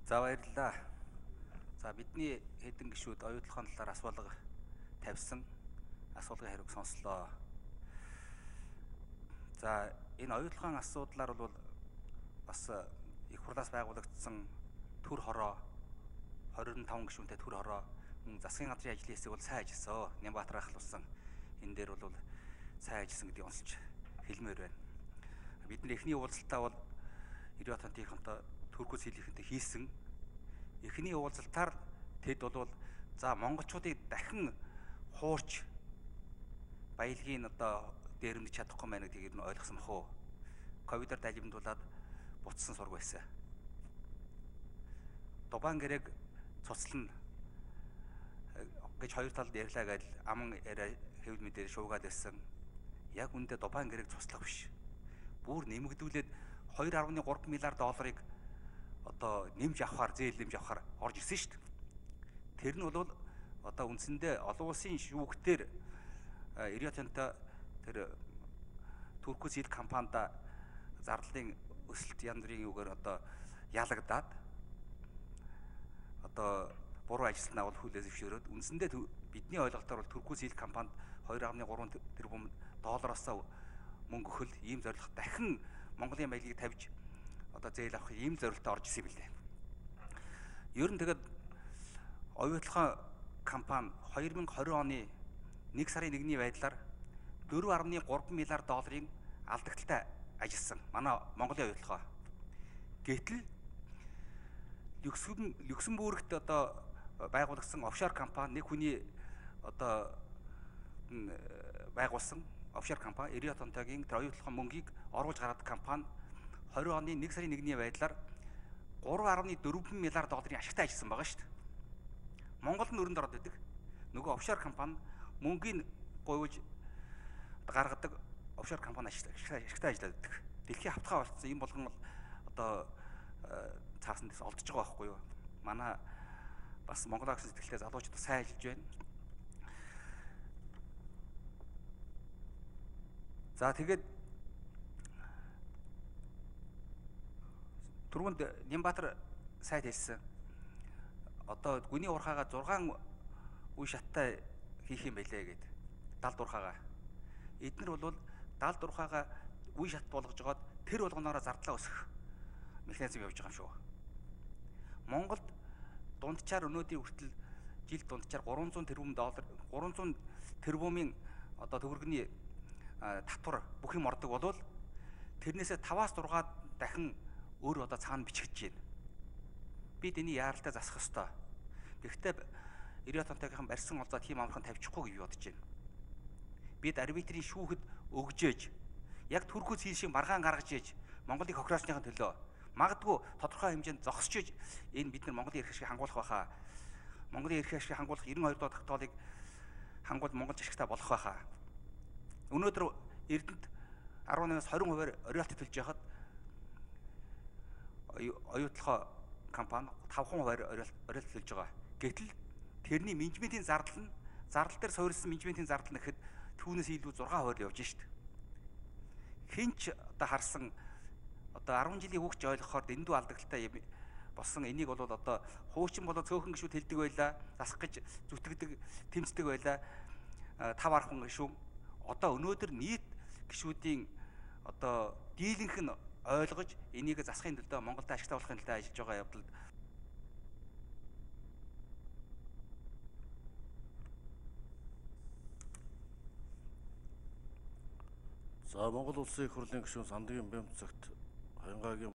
За баярлалаа. За бидний хэдэн гишүүд оюутлахын талаар асуулга тавьсан. Асуулгын хариуг сонслоо. За энэ оюутлахын асуудлаар бол бас их хурлаас байгуулагдсан төр хороо 25 гишүүнтэй төр хороо засгийн газрын ажлын хэсэг бол сайн ажилласан. Нямбатар ахлуулсан энэ дээр бол сайн ажилласан гэдгийг онцолж хэлмээр байна. Бидний эхний уулзалтаа бол 90 тонтынхонтой Туркус хэлийнхэнтэй хийсэн. Эхний уулзалтаар тэд бол за монголчуудыг дахин хуурч баялагын дээрэмдэж чадахгүй мэн гэдгийг нь ойлгосон бохоо. Ковидор далимдуулаад буцсан сург байсан. Дубан гэрээг цуцлан гэж хоёр талд ярьлаа гэж аман яриа хэвлэл мэдээр шуугаад ирсэн. Яг үндэ Дубан гэрээг цуцлах биш. Бүр нэмэгдүүлээд 2.3 миллиард долларыг нэмж авахар, зээл нэмж авахар орж ирсэн шүү дээ. Тэр нь бол үндсэндээ олон улсын шүүгтэр 90 тонтой тэр Туркус хил компанид зарлалын өсөлт янз бүрийн үгээр ялагдаад буруу ажилласан агуул хүлээ зөвшөөрөөд үндсэндээ бидний ойлголтоор бол Туркус хил компанид 2.3 тэрбум доллароос мөнгө өгөх ийм зорилго дахин Монголын баялагийг тавьж зээл авах ийм зорилттой орж исэн юм билээ. Ер нь тэгээд оюутлахын компани 2020 оны 1 сарын 1-ний байдлаар 4.3 миллиард долларын алдагталтай ажилласан. Манай Монголын оюутлахаа. Гэтэл Люксембургт байгуулагдсан офшор компани нэг хүний байгуулсан офшор компани 90 тонтойгийн тэр оюутлахын мөнгийг оруулж гаргадаг компани 20 оны 1 сарын 1-ний байдлаар 3.4 миллиард долларын ашигтай ажилласан байгаа шүү дээ. Монгол нь өрөнд ороод байдаг. Нөгөө офшор компани мөнгийг гуйж гаргадаг офшор компани ашигтай ажиллаад байдаг. Дэлхийн хавтгай болцсон юм болгон цаасан дэс олдож байгаа байхгүй юу? Манай бас Монгол агш сэтгэлтэй залуучууд сайн ажиллаж байна. За тэгээд түрүүнд Нямбатар сайд хэлсэн. Гүний урхаага 6 үе шаттай хийх юм байлээ гэд. Далд урхаага. Эднэр бол далд урхаага үе шат болгож жоод тэр болгоноороо зардлаа өсгөх механизм явж байгаа юм шүү. Монголд дунджаар өнөөдрийн хүртэл жилд дунджаар 300 тэрбум доллар 300 тэрбумын төгрөгийн татвар бүх юм ордог болвол тэрнээсээ 5-6 дахин өөр цаана бичигдэж байна. Бид энийг яаралтай засах ёстой. Гэхдээ 90 тонтойгийнхан барьсан олзоо тийм амархан тавьчихгүй гэж бодож байна. Бид арбитрийн шүүхэд өгжээж яг Туркус хил шиг маргаан гаргаж ээж Монголыг хохироосныхын төлөө магадгүй тодорхой хэмжээнд зогсож ээж энэ бид нар Монголын эрх ашигыг хангуулах байхаа. Монголын эрх ашигыг хангуулах 92 дахь тоолыг хангуул Монголч ашигтай болох байхаа. Өнөөдөр Эрдэнэт 18-аас 20% роялти төлж яхад оюутлахын компани 5% роялти төлж байгаа. Гэтэл тэрний менежментийн зардал дээр суурилсан менежментийн зардал нь гэхэд түүнээс илүү 6% явж шít. Хинч харсан 10 жилийн хүүхч ойлгохоор дэндүү алдагдaltaй болсон. Энийг бол хуучин цөөхөн гişүүд хэлдэг байлаа, засах гэж зүтгэдэг, тэмцдэг байлаа. 5 гişүүн өнөөдөр нийт гişүүдийн дийлэнх нь ойлгож энийг засахын төлөө Монголд ашигтай болохын төлөө ажиллаж байгаа явдалд За Монгол Улсын их хурлын гишүүн Сандгийн Бямцагт Хангагийн